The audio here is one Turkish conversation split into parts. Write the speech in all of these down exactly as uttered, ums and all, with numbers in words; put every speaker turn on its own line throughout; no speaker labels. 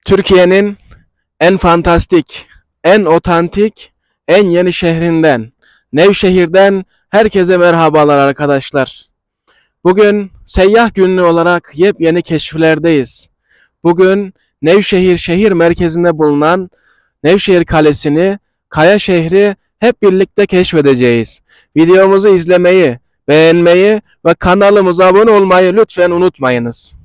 Türkiye'nin en fantastik, en otantik, en yeni şehrinden, Nevşehir'den herkese merhabalar arkadaşlar. Bugün seyyah günlüğü olarak yepyeni keşiflerdeyiz. Bugün Nevşehir şehir merkezinde bulunan Nevşehir Kalesi'ni, Kaya şehri hep birlikte keşfedeceğiz. Videomuzu izlemeyi, beğenmeyi ve kanalımıza abone olmayı lütfen unutmayınız.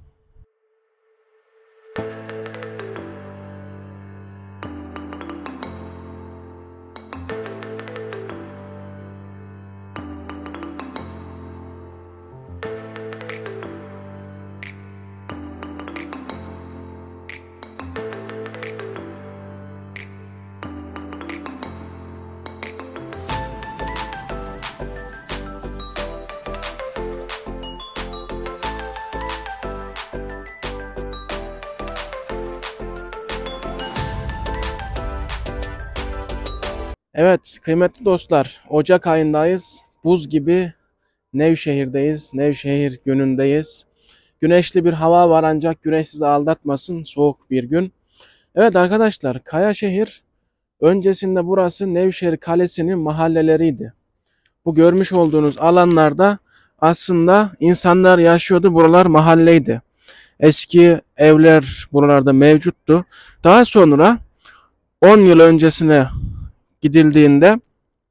Evet kıymetli dostlar, Ocak ayındayız. Buz gibi Nevşehir'deyiz. Nevşehir günündeyiz. Güneşli bir hava var ancak güneş sizi aldatmasın. Soğuk bir gün. Evet arkadaşlar, Kayaşehir öncesinde burası Nevşehir Kalesi'nin mahalleleriydi. Bu görmüş olduğunuz alanlarda aslında insanlar yaşıyordu. Buralar mahalleydi. Eski evler buralarda mevcuttu. Daha sonra on yıl öncesine gidildiğinde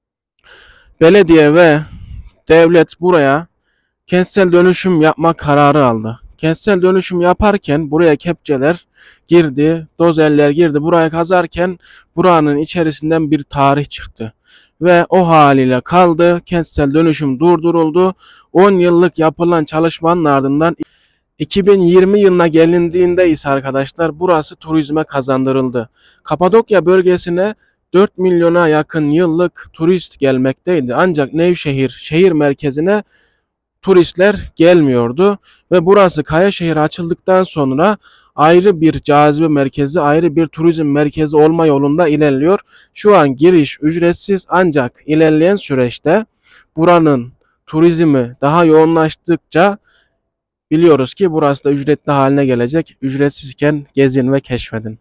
belediye ve devlet buraya kentsel dönüşüm yapma kararı aldı. Kentsel dönüşüm yaparken buraya kepçeler girdi, dozerler girdi. Buraya kazarken buranın içerisinden bir tarih çıktı. Ve o haliyle kaldı. Kentsel dönüşüm durduruldu. on yıllık yapılan çalışmanın ardından iki bin yirmi yılına gelindiğinde ise arkadaşlar burası turizme kazandırıldı. Kapadokya bölgesine dört milyona yakın yıllık turist gelmekteydi. Ancak Nevşehir şehir merkezine turistler gelmiyordu ve burası Kayaşehir açıldıktan sonra ayrı bir cazibe merkezi, ayrı bir turizm merkezi olma yolunda ilerliyor. Şu an giriş ücretsiz ancak ilerleyen süreçte buranın turizmi daha yoğunlaştıkça biliyoruz ki burası da ücretli haline gelecek. Ücretsizken gezin ve keşfedin.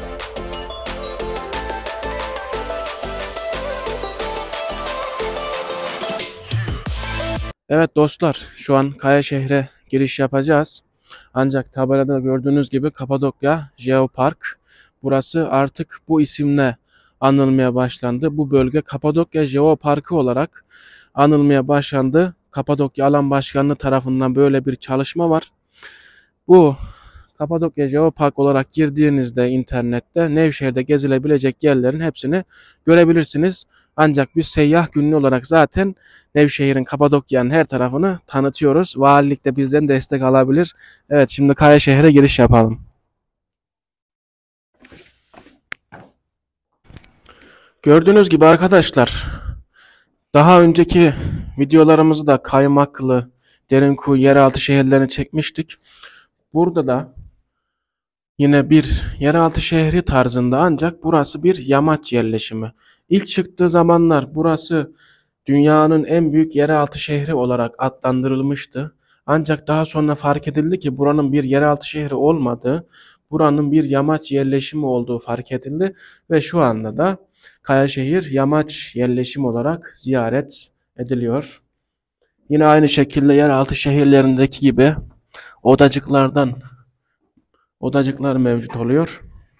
Evet dostlar, şu an Kayaşehir'e giriş yapacağız. Ancak tabelada gördüğünüz gibi Kapadokya Jeopark. Burası artık bu isimle anılmaya başlandı. Bu bölge Kapadokya Jeoparkı olarak anılmaya başlandı. Kapadokya Alan Başkanlığı tarafından böyle bir çalışma var. Bu Kapadokya Jeopark olarak girdiğinizde internette Nevşehir'de gezilebilecek yerlerin hepsini görebilirsiniz. Ancak biz seyyah günlüğü olarak zaten Nevşehir'in, Kapadokya'nın her tarafını tanıtıyoruz. Valilik de bizden destek alabilir. Evet, şimdi Kayaşehir'e giriş yapalım. Gördüğünüz gibi arkadaşlar, daha önceki videolarımızı da Kaymaklı, Derinkuyu, yeraltı şehirlerini çekmiştik. Burada da yine bir yeraltı şehri tarzında ancak burası bir yamaç yerleşimi. İlk çıktığı zamanlar burası dünyanın en büyük yeraltı şehri olarak adlandırılmıştı. Ancak daha sonra fark edildi ki buranın bir yeraltı şehri olmadığı, buranın bir yamaç yerleşimi olduğu fark edildi ve şu anda da Kayaşehir yamaç yerleşimi olarak ziyaret ediliyor. Yine aynı şekilde yeraltı şehirlerindeki gibi odacıklardan odacıklar mevcut oluyor.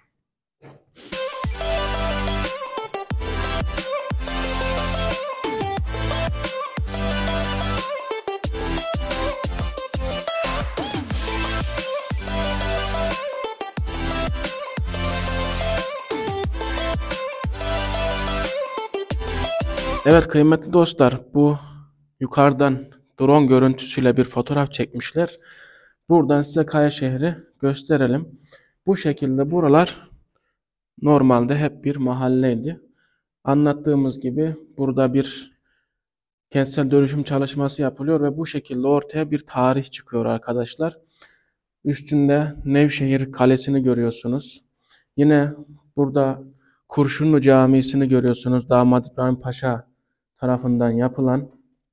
Evet kıymetli dostlar, bu yukarıdan drone görüntüsüyle bir fotoğraf çekmişler. Buradan size Kayaşehir'i gösterelim. Bu şekilde buralar normalde hep bir mahalleydi. Anlattığımız gibi burada bir kentsel dönüşüm çalışması yapılıyor ve bu şekilde ortaya bir tarih çıkıyor arkadaşlar. Üstünde Nevşehir Kalesi'ni görüyorsunuz. Yine burada Kurşunlu Camisi'ni görüyorsunuz. Damat İbrahim Paşa tarafından yapılan.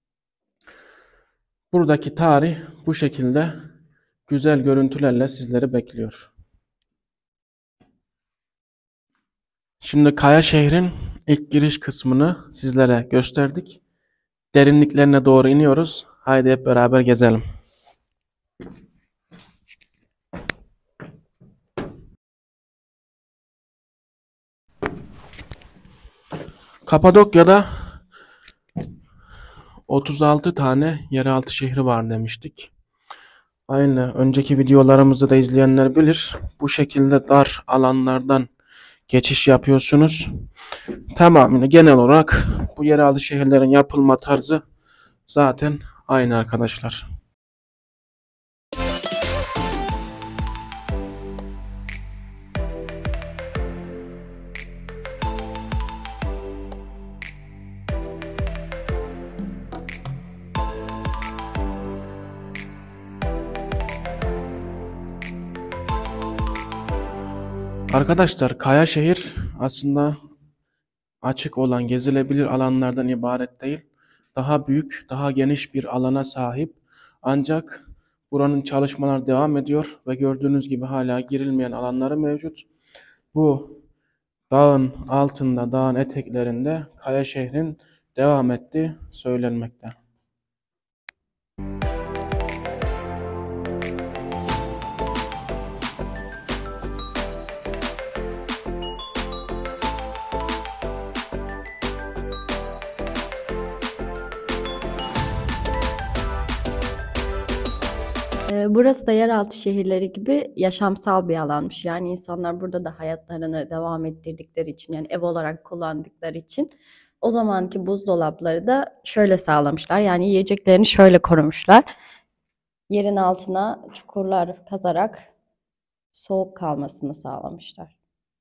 Buradaki tarih bu şekilde güzel görüntülerle sizleri bekliyor. Şimdi Kaya şehrin ilk giriş kısmını sizlere gösterdik. Derinliklerine doğru iniyoruz. Haydi hep beraber gezelim. Kapadokya'da otuz altı tane yeraltı şehri var demiştik. Aynı önceki videolarımızda da izleyenler bilir. Bu şekilde dar alanlardan geçiş yapıyorsunuz. Tamamıyla genel olarak bu yeraltı şehirlerin yapılma tarzı zaten aynı arkadaşlar. Arkadaşlar Kayaşehir aslında açık olan gezilebilir alanlardan ibaret değil. Daha büyük, daha geniş bir alana sahip. Ancak buranın çalışmalar devam ediyor ve gördüğünüz gibi hala girilmeyen alanları mevcut. Bu dağın altında, dağın eteklerinde Kayaşehir'in devam ettiği söylenmekte.
Burası da yeraltı şehirleri gibi yaşamsal bir alanmış. Yani insanlar burada da hayatlarını devam ettirdikleri için, yani ev olarak kullandıkları için o zamanki buzdolapları da şöyle sağlamışlar. Yani yiyeceklerini şöyle korumuşlar. Yerin altına çukurlar kazarak soğuk kalmasını sağlamışlar.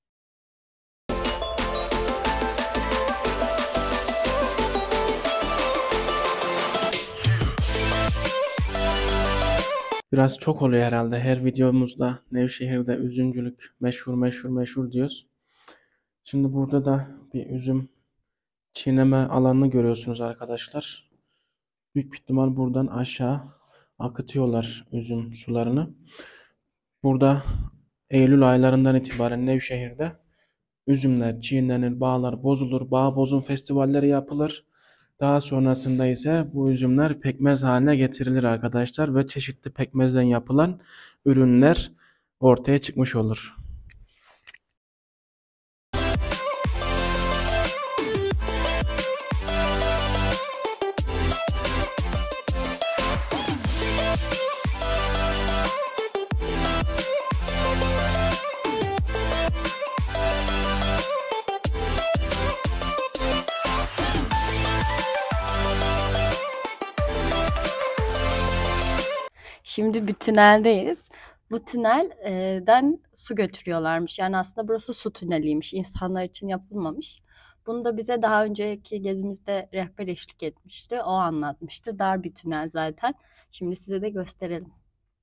Biraz çok oluyor herhalde. Her videomuzda Nevşehir'de üzümcülük meşhur meşhur meşhur diyoruz. Şimdi burada da bir üzüm çiğneme alanını görüyorsunuz arkadaşlar. Büyük bir ihtimal buradan aşağı akıtıyorlar üzüm sularını. Burada Eylül aylarından itibaren Nevşehir'de üzümler çiğnenir, bağlar bozulur, bağ bozum festivalleri yapılır. Daha sonrasında ise bu üzümler pekmez haline getirilir arkadaşlar ve çeşitli pekmezden yapılan ürünler ortaya çıkmış olur.
Şimdi bir tüneldeyiz. Bu tünelden su götürüyorlarmış. Yani aslında burası su tüneliymiş. İnsanlar için yapılmamış. Bunu da bize daha önceki gezimizde rehber eşlik etmişti. O anlatmıştı. Dar bir tünel zaten. Şimdi size de gösterelim.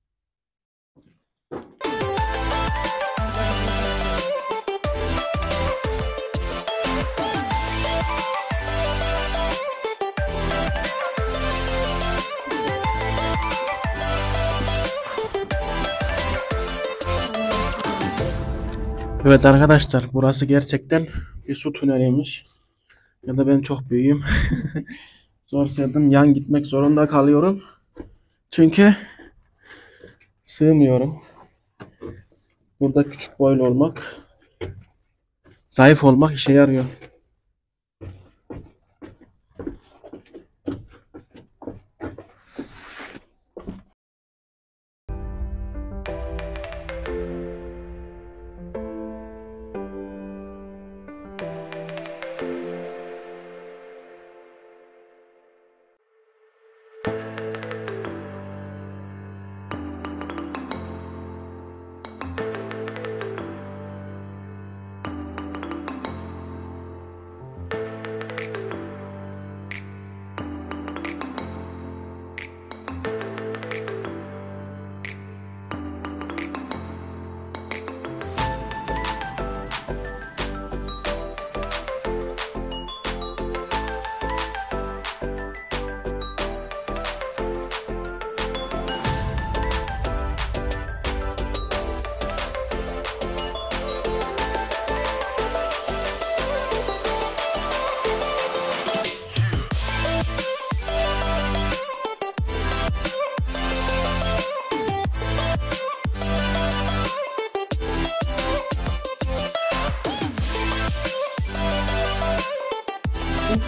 Evet arkadaşlar, burası gerçekten bir su tüneliymiş. Ya da ben çok büyüğüm. Zor sırdım, yan gitmek zorunda kalıyorum. Çünkü sığmıyorum. Burada küçük boylu olmak, zayıf olmak işe yarıyor.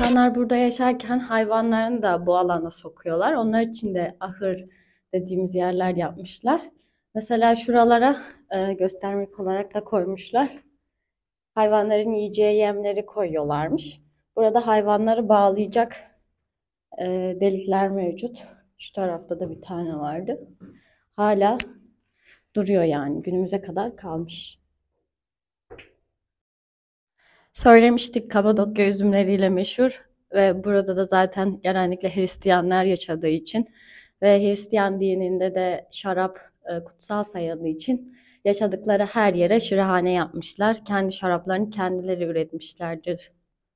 İnsanlar burada yaşarken hayvanlarını da bu alana sokuyorlar. Onlar için de ahır dediğimiz yerler yapmışlar. Mesela şuralara e, göstermek olarak da koymuşlar. Hayvanların yiyeceği yemleri koyuyorlarmış. Burada hayvanları bağlayacak e, delikler mevcut. Şu tarafta da bir tane vardı. Hala duruyor yani. Günümüze kadar kalmış. Söylemiştik, Kapadokya üzümleriyle meşhur ve burada da zaten genellikle Hristiyanlar yaşadığı için ve Hristiyan dininde de şarap e, kutsal sayıldığı için yaşadıkları her yere şırahane yapmışlar. Kendi şaraplarını kendileri üretmişlerdir.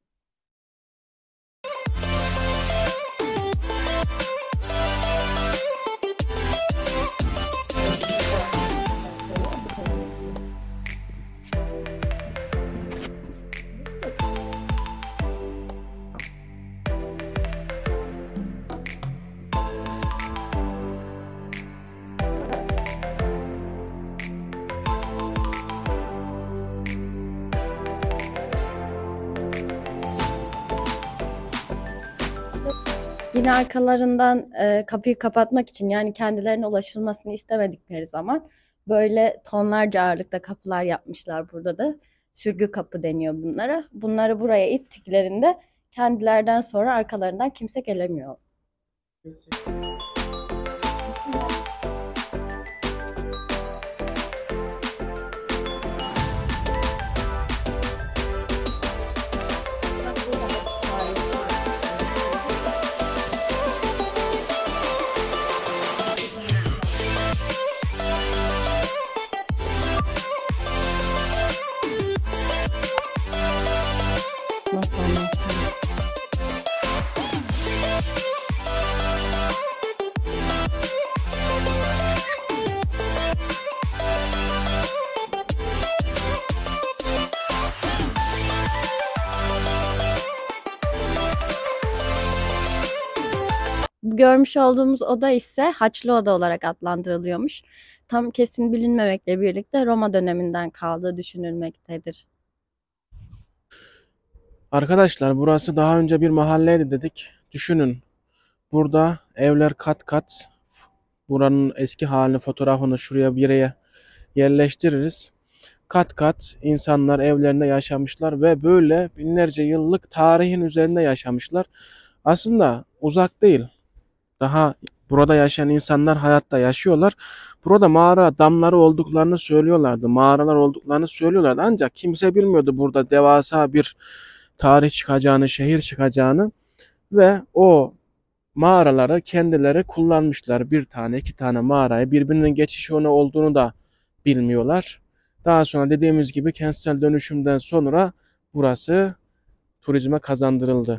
Yine arkalarından e, kapıyı kapatmak için, yani kendilerine ulaşılmasını istemedikleri zaman böyle tonlarca ağırlıkta kapılar yapmışlar burada da. Sürgü kapı deniyor bunlara. Bunları buraya ittiklerinde kendilerden sonra arkalarından kimse gelemiyor. Nasıl anlatsam? Görmüş olduğumuz oda ise Haçlı Oda olarak adlandırılıyormuş. Tam kesin bilinmemekle birlikte Roma döneminden kaldığı düşünülmektedir.
Arkadaşlar burası daha önce bir mahalleydi dedik. Düşünün. Burada evler kat kat. Buranın eski halini, fotoğrafını şuraya bir yere yerleştiririz. Kat kat insanlar evlerinde yaşamışlar ve böyle binlerce yıllık tarihin üzerinde yaşamışlar. Aslında uzak değil. Daha burada yaşayan insanlar hayatta yaşıyorlar. Burada mağara damları olduklarını söylüyorlardı. Mağaralar olduklarını söylüyorlardı. Ancak kimse bilmiyordu burada devasa bir tarih çıkacağını, şehir çıkacağını ve o mağaraları kendileri kullanmışlar. Bir tane, iki tane mağarayı birbirinin geçiş yolu olduğunu da bilmiyorlar. Daha sonra dediğimiz gibi kentsel dönüşümden sonra burası turizme kazandırıldı.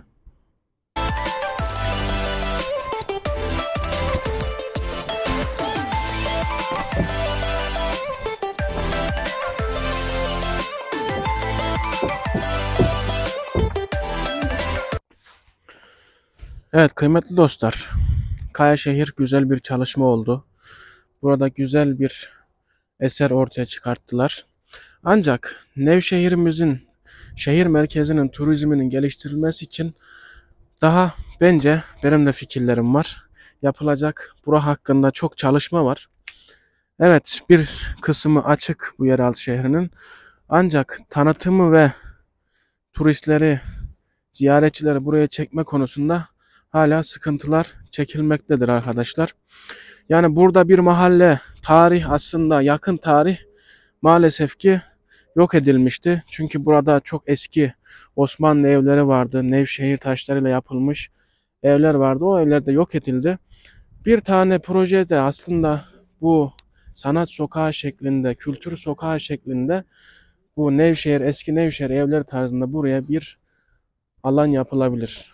Evet kıymetli dostlar, Kayaşehir güzel bir çalışma oldu. Burada güzel bir eser ortaya çıkarttılar. Ancak Nevşehir'imizin, şehir merkezinin turizminin geliştirilmesi için daha bence benim de fikirlerim var. Yapılacak bura hakkında çok çalışma var. Evet bir kısmı açık bu yeraltı şehrinin. Ancak tanıtımı ve turistleri, ziyaretçileri buraya çekme konusunda hala sıkıntılar çekilmektedir arkadaşlar. Yani burada bir mahalle, tarih aslında yakın tarih maalesef ki yok edilmişti. Çünkü burada çok eski Osmanlı evleri vardı. Nevşehir taşlarıyla yapılmış evler vardı. O evler de yok edildi. Bir tane projede aslında bu sanat sokağı şeklinde, kültür sokağı şeklinde bu Nevşehir, eski Nevşehir evleri tarzında buraya bir alan yapılabilir.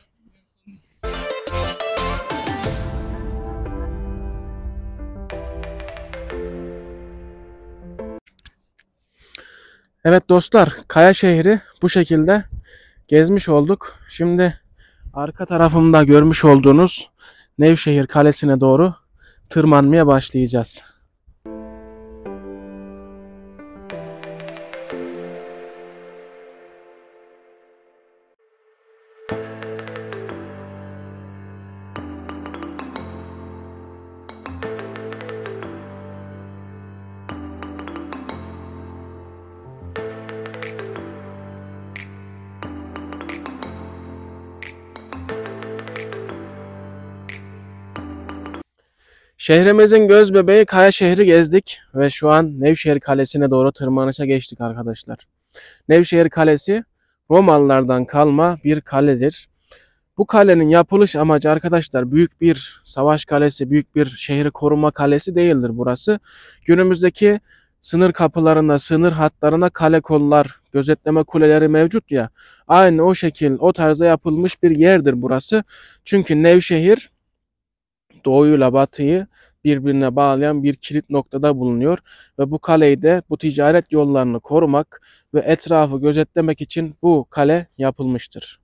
Evet dostlar, Kayaşehir'i bu şekilde gezmiş olduk. Şimdi arka tarafımda görmüş olduğunuz Nevşehir Kalesi'ne doğru tırmanmaya başlayacağız. Şehrimizin göz bebeği Kayaşehir'i gezdik ve şu an Nevşehir Kalesi'ne doğru tırmanışa geçtik arkadaşlar. Nevşehir Kalesi Romalılardan kalma bir kaledir. Bu kalenin yapılış amacı arkadaşlar büyük bir savaş kalesi, büyük bir şehri koruma kalesi değildir burası. Günümüzdeki sınır kapılarında, sınır hatlarına kale kollar, gözetleme kuleleri mevcut ya. Aynı o şekil, o tarzda yapılmış bir yerdir burası. Çünkü Nevşehir doğuyla batıyı birbirine bağlayan bir kilit noktada bulunuyor ve bu kaleyi de bu ticaret yollarını korumak ve etrafı gözetlemek için bu kale yapılmıştır.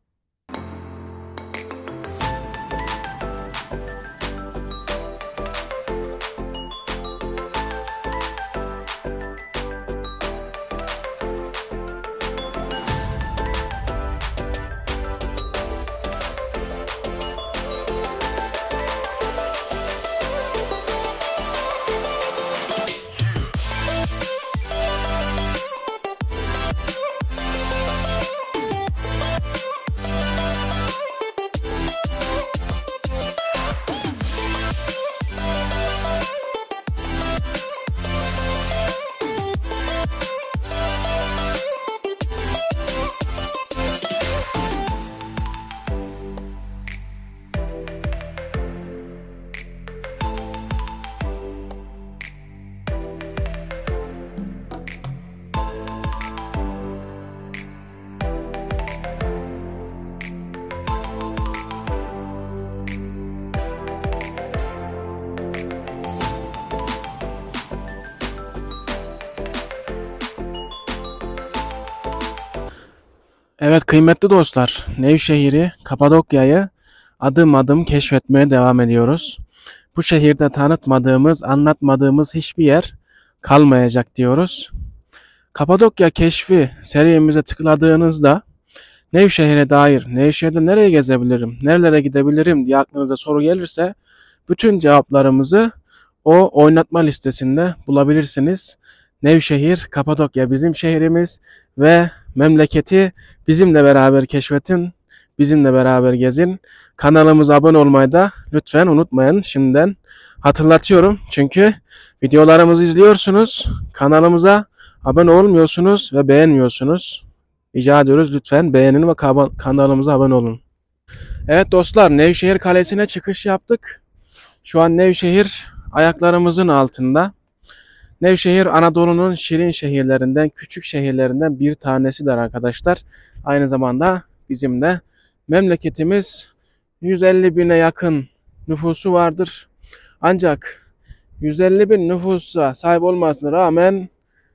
Evet kıymetli dostlar, Nevşehir'i, Kapadokya'yı adım adım keşfetmeye devam ediyoruz. Bu şehirde tanıtmadığımız, anlatmadığımız hiçbir yer kalmayacak diyoruz. Kapadokya keşfi serimize tıkladığınızda Nevşehir'e dair, Nevşehir'de nereye gezebilirim, nerelere gidebilirim diye aklınıza soru gelirse bütün cevaplarımızı o oynatma listesinde bulabilirsiniz. Nevşehir, Kapadokya bizim şehrimiz ve memleketi bizimle beraber keşfetin, bizimle beraber gezin. Kanalımıza abone olmayı da lütfen unutmayın. Şimdiden hatırlatıyorum. Çünkü videolarımızı izliyorsunuz, kanalımıza abone olmuyorsunuz ve beğenmiyorsunuz. Rica ediyoruz lütfen beğenin ve kanalımıza abone olun. Evet dostlar, Nevşehir Kalesi'ne çıkış yaptık. Şu an Nevşehir ayaklarımızın altında. Nevşehir Anadolu'nun şirin şehirlerinden, küçük şehirlerinden bir tanesidir arkadaşlar. Aynı zamanda bizim de memleketimiz yüz elli bine yakın nüfusu vardır. Ancak yüz elli bin nüfusa sahip olmasına rağmen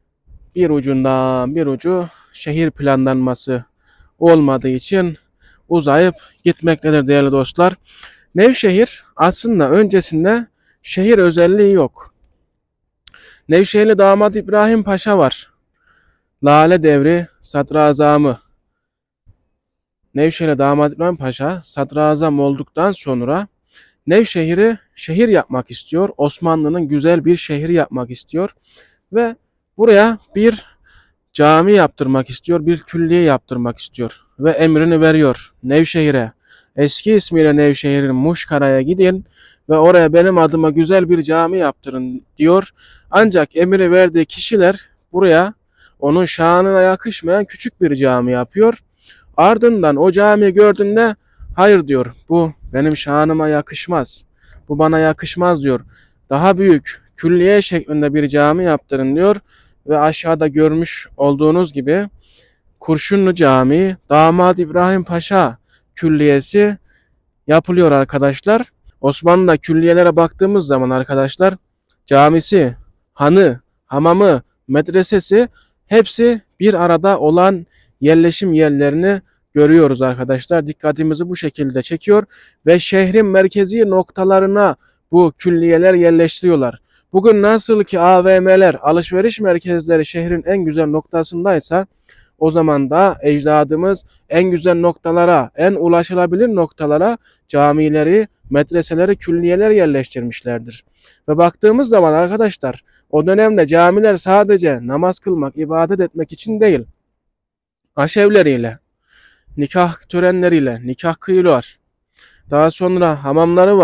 bir ucundan bir ucu şehir planlanması olmadığı için uzayıp gitmektedir değerli dostlar. Nevşehir aslında öncesinde şehir özelliği yok. Nevşehirli damat İbrahim Paşa var. Lale Devri sadrazamı. Nevşehirli damat İbrahim Paşa sadrazam olduktan sonra Nevşehir'i şehir yapmak istiyor. Osmanlı'nın güzel bir şehri yapmak istiyor. Ve buraya bir cami yaptırmak istiyor. Bir külliye yaptırmak istiyor. Ve emrini veriyor Nevşehir'e. Eski ismiyle Nevşehir'in Muşkara'ya gidin ve oraya benim adıma güzel bir cami yaptırın diyor. Ancak emri verdiği kişiler buraya onun şanına yakışmayan küçük bir cami yapıyor. Ardından o camiyi gördüğünde hayır diyor, bu benim şanıma yakışmaz. Bu bana yakışmaz diyor. Daha büyük külliye şeklinde bir cami yaptırın diyor. Ve aşağıda görmüş olduğunuz gibi Kurşunlu Camii, Damat İbrahim Paşa Külliyesi yapılıyor arkadaşlar. Osmanlı'da külliyelere baktığımız zaman arkadaşlar camisi, hanı, hamamı, medresesi hepsi bir arada olan yerleşim yerlerini görüyoruz arkadaşlar. Dikkatimizi bu şekilde çekiyor ve şehrin merkezi noktalarına bu külliyeler yerleştiriyorlar. Bugün nasıl ki A V M'ler, alışveriş merkezleri şehrin en güzel noktasındaysa o zaman da ecdadımız en güzel noktalara, en ulaşılabilir noktalara camileri, medreseleri, külliyeler yerleştirmişlerdir. Ve baktığımız zaman arkadaşlar o dönemde camiler sadece namaz kılmak, ibadet etmek için değil, aşevleriyle, nikah törenleriyle, nikah kıyılıyor. Daha sonra hamamları var.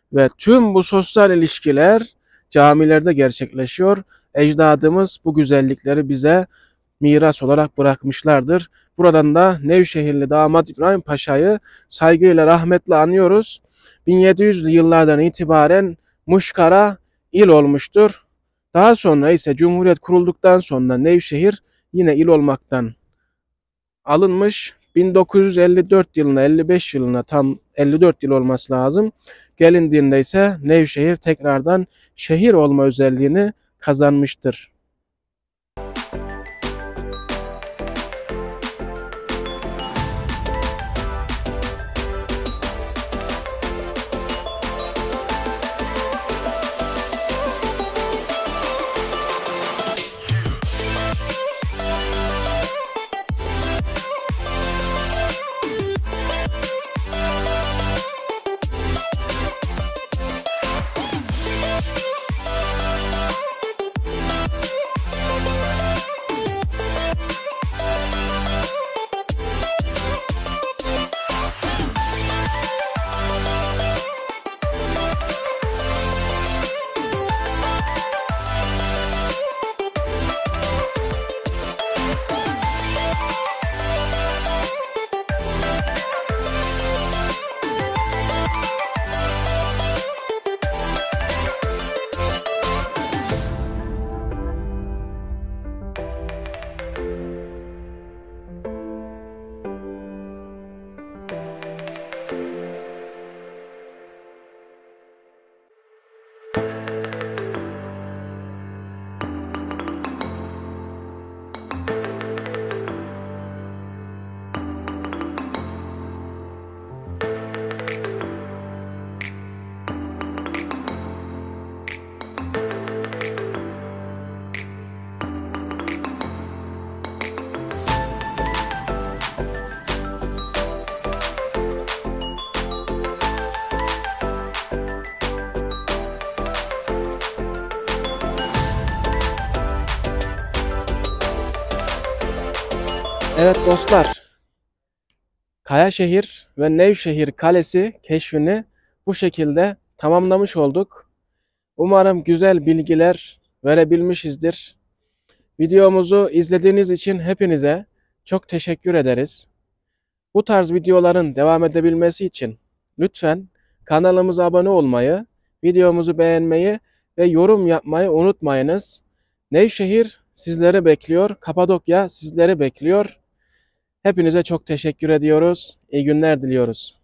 Ve tüm bu sosyal ilişkiler camilerde gerçekleşiyor. Ecdadımız bu güzellikleri bize miras olarak bırakmışlardır. Buradan da Nevşehirli damat İbrahim Paşa'yı saygıyla rahmetle anıyoruz. bin yedi yüzlü yıllardan itibaren Muşkara il olmuştur. Daha sonra ise Cumhuriyet kurulduktan sonra Nevşehir yine il olmaktan alınmış. bin dokuz yüz elli dört yılına elli beş yılına tam elli dört yıl olması lazım. Gelindiğinde ise Nevşehir tekrardan şehir olma özelliğini kazanmıştır. Evet dostlar, Kayaşehir ve Nevşehir Kalesi keşfini bu şekilde tamamlamış olduk. Umarım güzel bilgiler verebilmişizdir. Videomuzu izlediğiniz için hepinize çok teşekkür ederiz. Bu tarz videoların devam edebilmesi için lütfen kanalımıza abone olmayı, videomuzu beğenmeyi ve yorum yapmayı unutmayınız. Nevşehir sizleri bekliyor, Kapadokya sizleri bekliyor. Hepinize çok teşekkür ediyoruz. İyi günler diliyoruz.